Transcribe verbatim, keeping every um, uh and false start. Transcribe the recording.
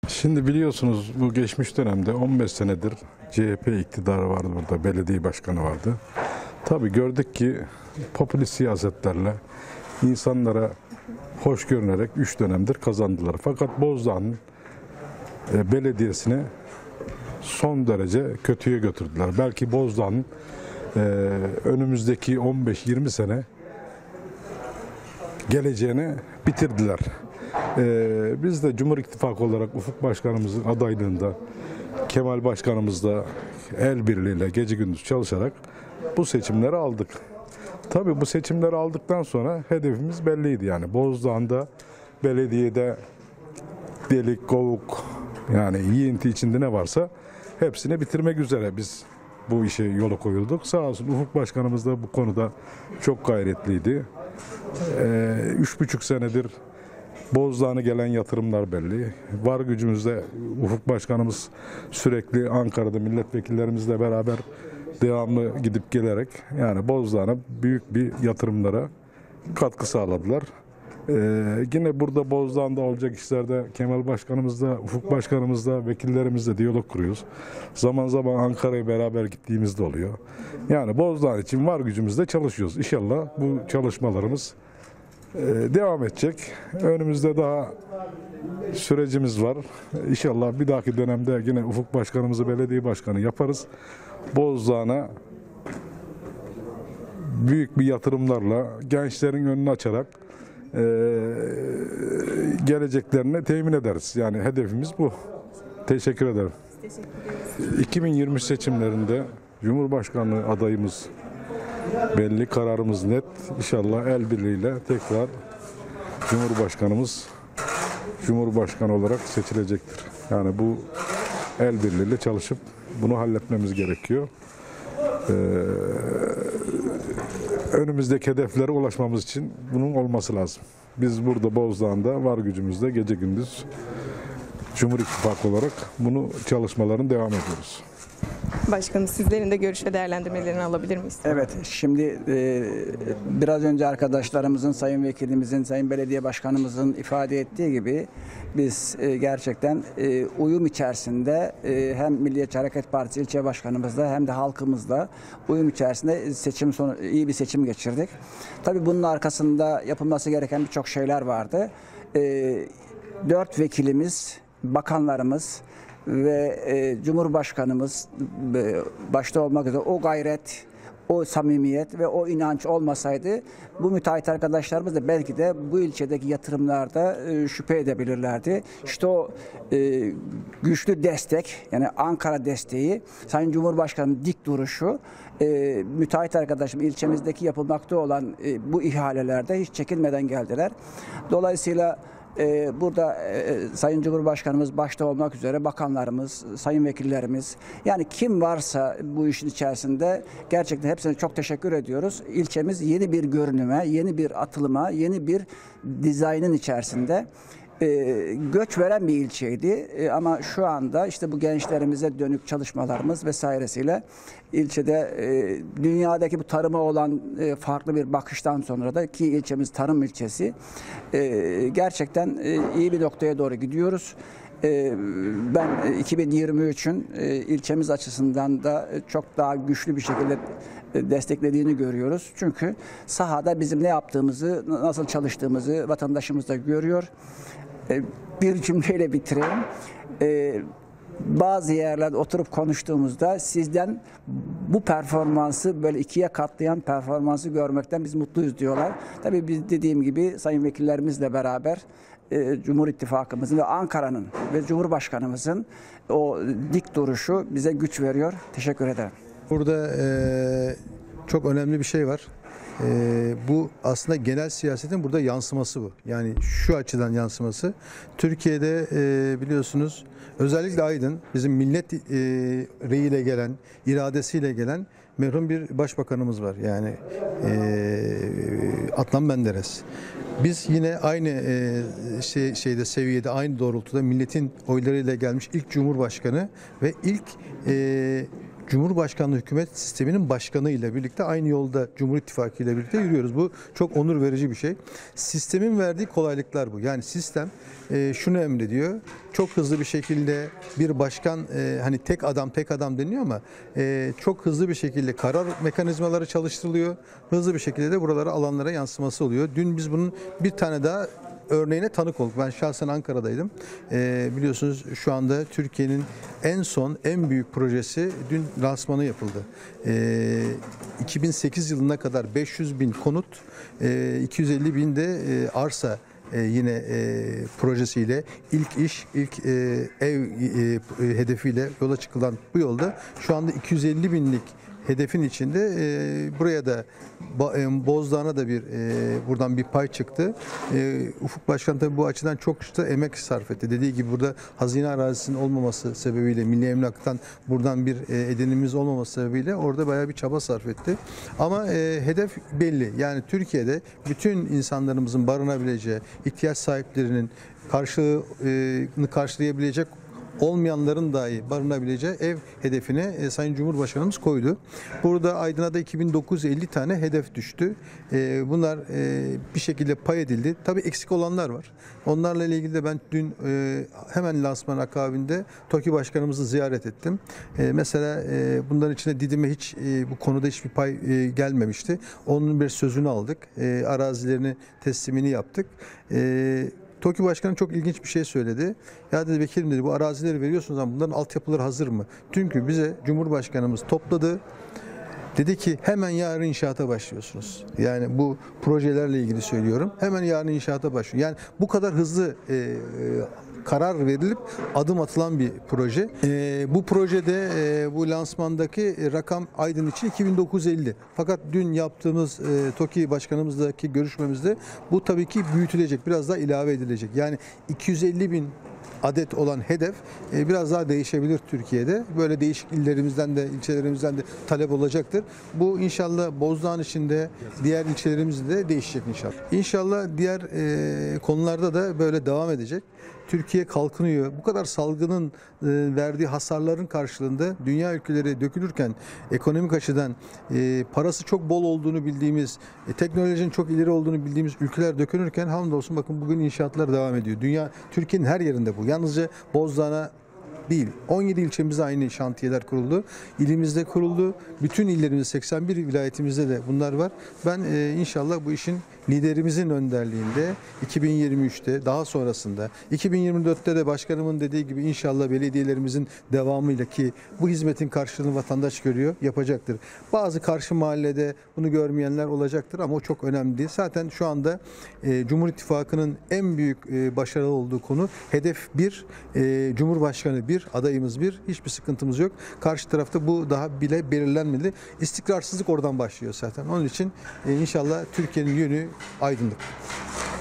Şimdi biliyorsunuz bu geçmiş dönemde on beş senedir C H P iktidarı vardı burada, belediye başkanı vardı. Tabii gördük ki popülist siyasetlerle insanlara hoş görünerek üç dönemdir kazandılar. Fakat Bozdağ'ın e, belediyesini son derece kötüye götürdüler. Belki Bozdağ'ın e, önümüzdeki on beş yirmi sene geleceğini bitirdiler. Ee, biz de Cumhur İttifakı olarak Ufuk Başkanımızın adaylığında, Kemal Başkanımızla el birliğiyle gece gündüz çalışarak bu seçimleri aldık. Tabii bu seçimleri aldıktan sonra hedefimiz belliydi. Yani Bozdağ'da belediyede delik, kovuk, yani yiğinti içinde ne varsa hepsini bitirmek üzere biz bu işe yola koyulduk. Sağ olsun Ufuk Başkanımız da bu konuda çok gayretliydi. Ee, üç buçuk senedir Bozdağ'a gelen yatırımlar belli. Var gücümüzde Ufuk Başkanımız sürekli Ankara'da milletvekillerimizle beraber devamlı gidip gelerek yani Bozdağ'a büyük bir yatırımlara katkı sağladılar. Ee, yine burada Bozdağ'da olacak işlerde Kemal Başkanımızla, Ufuk Başkanımızla, vekillerimizle diyalog kuruyoruz. Zaman zaman Ankara'ya beraber gittiğimizde oluyor. Yani Bozdağ için var gücümüzle çalışıyoruz. İnşallah bu çalışmalarımız devam edecek. Önümüzde daha sürecimiz var. İnşallah bir dahaki dönemde yine Ufuk Başkanımızı belediye başkanı yaparız. Bozdağ'a büyük bir yatırımlarla gençlerin önünü açarak e, geleceklerini temin ederiz. Yani hedefimiz bu. Teşekkür ederim. iki bin yirmi seçimlerinde Cumhurbaşkanlığı adayımız belli, kararımız net. İnşallah el birliğiyle tekrar Cumhurbaşkanımız Cumhurbaşkanı olarak seçilecektir. Yani bu el birliğiyle çalışıp bunu halletmemiz gerekiyor. Ee, önümüzdeki hedeflere ulaşmamız için bunun olması lazım. Biz burada Bozdağ'da var gücümüzle gece gündüz Cumhur İttifakı olarak bunu çalışmalarını devam ediyoruz. Başkanım, sizlerin de görüş ve değerlendirmelerini alabilir miyiz? Evet, şimdi e, biraz önce arkadaşlarımızın, sayın vekilimizin, sayın belediye başkanımızın ifade ettiği gibi biz e, gerçekten e, uyum içerisinde e, hem Milliyetçi Hareket Partisi ilçe başkanımızla hem de halkımızla uyum içerisinde seçim sonu iyi bir seçim geçirdik. Tabii bunun arkasında yapılması gereken birçok şeyler vardı. E, dört vekilimiz, bakanlarımız ve e, Cumhurbaşkanımız e, başta olmak üzere o gayret, o samimiyet ve o inanç olmasaydı bu müteahhit arkadaşlarımız da belki de bu ilçedeki yatırımlarda e, şüphe edebilirlerdi. İşte o e, güçlü destek, yani Ankara desteği, Sayın Cumhurbaşkanı'nın dik duruşu, e, müteahhit arkadaşım ilçemizdeki yapılmakta olan e, bu ihalelerde hiç çekinmeden geldiler. Dolayısıyla Ee, burada e, Sayın Cumhurbaşkanımız başta olmak üzere bakanlarımız, sayın vekillerimiz, yani kim varsa bu işin içerisinde gerçekten hepsine çok teşekkür ediyoruz. İlçemiz yeni bir görünüme, yeni bir atılıma, yeni bir dizaynın içerisinde. E, göç veren bir ilçeydi e, ama şu anda işte bu gençlerimize dönük çalışmalarımız vesairesiyle ilçede e, dünyadaki bu tarıma olan e, farklı bir bakıştan sonra da ki ilçemiz tarım ilçesi e, gerçekten e, iyi bir noktaya doğru gidiyoruz. E, ben iki bin yirmi üçün e, ilçemiz açısından da çok daha güçlü bir şekilde desteklediğini görüyoruz. Çünkü sahada bizim ne yaptığımızı, nasıl çalıştığımızı vatandaşımız da görüyor. Bir cümleyle bitireyim. Ee, bazı yerlerde oturup konuştuğumuzda sizden bu performansı böyle ikiye katlayan performansı görmekten biz mutluyuz diyorlar. Tabii biz dediğim gibi sayın vekillerimizle beraber e, Cumhur İttifakımızın ve Ankara'nın ve Cumhurbaşkanımızın o dik duruşu bize güç veriyor. Teşekkür ederim. Burada e, çok önemli bir şey var. Ee, bu aslında genel siyasetin burada yansıması bu. Yani şu açıdan yansıması. Türkiye'de e, biliyorsunuz özellikle Aydın bizim millet e, reyiyle gelen, iradesiyle gelen merhum bir başbakanımız var. Yani e, Adnan Menderes. Biz yine aynı e, şey, şeyde seviyede, aynı doğrultuda milletin oylarıyla gelmiş ilk cumhurbaşkanı ve ilk e, Cumhurbaşkanlığı hükümet sisteminin başkanı ile birlikte aynı yolda Cumhur İttifakı ile birlikte yürüyoruz. Bu çok onur verici bir şey. Sistemin verdiği kolaylıklar bu. Yani sistem e, şunu emrediyor. Çok hızlı bir şekilde bir başkan, e, hani tek adam tek adam deniyor ama e, çok hızlı bir şekilde karar mekanizmaları çalıştırılıyor. Hızlı bir şekilde de buralara, alanlara yansıması oluyor. Dün biz bunun bir tane daha örneğine tanık olduk. Ben şahsen Ankara'daydım. Ee, biliyorsunuz şu anda Türkiye'nin en son, en büyük projesi dün lansmanı yapıldı. Ee, iki bin sekiz yılına kadar beş yüz bin konut, e, iki yüz elli bin de e, arsa e, yine e, projesiyle ilk iş, ilk e, ev e, hedefiyle yola çıkılan bu yolda şu anda iki yüz elli binlik hedefin içinde e, buraya da e, Bozdağ'a da bir e, buradan bir pay çıktı. E, Ufuk Başkan tabii bu açıdan çok işte emek sarf etti. Dediği gibi burada hazine arazisinin olmaması sebebiyle, Milli Emlak'tan buradan bir e, edinimimiz olmaması sebebiyle orada bayağı bir çaba sarf etti. Ama e, hedef belli. Yani Türkiye'de bütün insanlarımızın barınabileceği, ihtiyaç sahiplerinin karşılığını karşılayabilecek olmayanların dahi barınabileceği ev hedefine e, Sayın Cumhurbaşkanımız koydu. Burada Aydın'a da iki bin dokuz yüz elli tane hedef düştü. E, bunlar e, bir şekilde pay edildi. Tabii eksik olanlar var. Onlarla ilgili de ben dün e, hemen lansman akabinde TOKİ Başkanımızı ziyaret ettim. E, mesela e, bunların içinde Didim'e hiç e, bu konuda hiçbir pay e, gelmemişti. Onun bir sözünü aldık. E, arazilerini teslimini yaptık. E, TOKİ Başkanı çok ilginç bir şey söyledi. Ya dedi vekilim dedi bu arazileri veriyorsunuz ama bunların altyapıları hazır mı? Çünkü bize Cumhurbaşkanımız topladı. Dedi ki hemen yarın inşaata başlıyorsunuz. Yani bu projelerle ilgili söylüyorum. Hemen yarın inşaata başlıyor. Yani bu kadar hızlı e, e, karar verilip adım atılan bir proje. E, bu projede e, bu lansmandaki rakam Aydın için iki bin dokuz yüz elli. Fakat dün yaptığımız e, TOKİ Başkanımızdaki görüşmemizde bu tabii ki büyütülecek, biraz daha ilave edilecek. Yani iki yüz elli bin adet olan hedef e, biraz daha değişebilir Türkiye'de. Böyle değişik illerimizden de ilçelerimizden de talep olacaktır. Bu inşallah Bozdağ'ın içinde diğer ilçelerimizde de değişecek inşallah. İnşallah diğer e, konularda da böyle devam edecek. Türkiye kalkınıyor. Bu kadar salgının e, verdiği hasarların karşılığında dünya ülkeleri dökülürken ekonomik açıdan e, parası çok bol olduğunu bildiğimiz, e, teknolojinin çok ileri olduğunu bildiğimiz ülkeler dökülürken hamdolsun bakın bugün inşaatlar devam ediyor. Dünya, Türkiye'nin her yerinde bu. Yalnızca Bozdağ'a değil. on yedi ilçemizde aynı şantiyeler kuruldu. İlimizde kuruldu. Bütün illerimizde seksen bir vilayetimizde de bunlar var. Ben e, inşallah bu işin liderimizin önderliğinde iki bin yirmi üçte daha sonrasında iki bin yirmi dörtte de başkanımın dediği gibi inşallah belediyelerimizin devamıyla ki bu hizmetin karşılığını vatandaş görüyor, yapacaktır. Bazı karşı mahallede bunu görmeyenler olacaktır ama o çok önemli değil. Zaten şu anda e, Cumhur İttifakı'nın en büyük e, başarılı olduğu konu hedef bir, e, Cumhurbaşkanı bir, adayımız bir, hiçbir sıkıntımız yok. Karşı tarafta bu daha bile belirlenmedi. İstikrarsızlık oradan başlıyor zaten. Onun için e, inşallah Türkiye'nin yönü aydınlık.